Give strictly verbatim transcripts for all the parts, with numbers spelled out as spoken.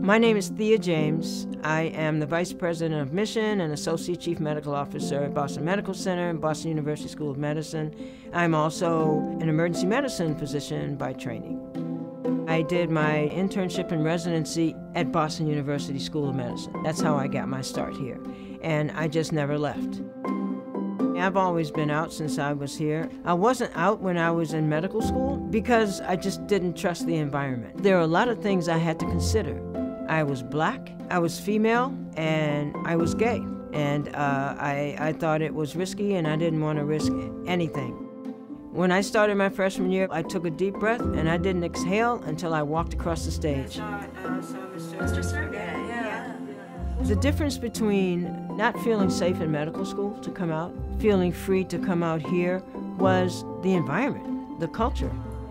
My name is Thea James. I am the Vice President of Mission and Associate Chief Medical Officer at Boston Medical Center and Boston University School of Medicine. I'm also an emergency medicine physician by training. I did my internship and residency at Boston University School of Medicine. That's how I got my start here, and I just never left. I've always been out since I was here. I wasn't out when I was in medical school because I just didn't trust the environment. There are a lot of things I had to consider. I was black, I was female, and I was gay. And uh, I, I thought it was risky, and I didn't want to risk anything. When I started my freshman year, I took a deep breath, and I didn't exhale until I walked across the stage. Mister Sir, yeah, yeah. The difference between not feeling safe in medical school to come out, feeling free to come out here, was the environment, the culture.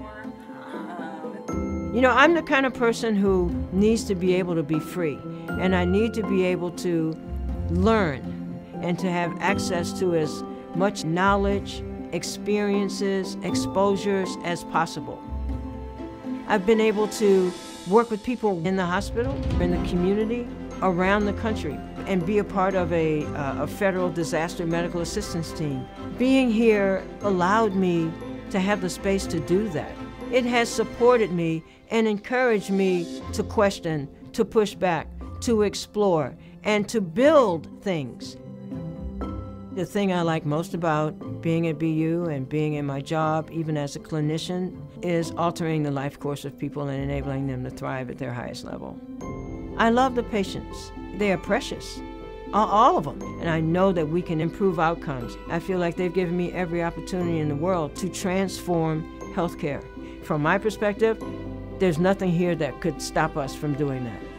You know, I'm the kind of person who needs to be able to be free, and I need to be able to learn and to have access to as much knowledge, experiences, exposures as possible. I've been able to work with people in the hospital, in the community, around the country, and be a part of a, uh, a federal disaster medical assistance team. Being here allowed me to have the space to do that. It has supported me and encouraged me to question, to push back, to explore, and to build things. The thing I like most about being at B U and being in my job, even as a clinician, is altering the life course of people and enabling them to thrive at their highest level. I love the patients. They are precious, all of them, and I know that we can improve outcomes. I feel like they've given me every opportunity in the world to transform healthcare. From my perspective, there's nothing here that could stop us from doing that.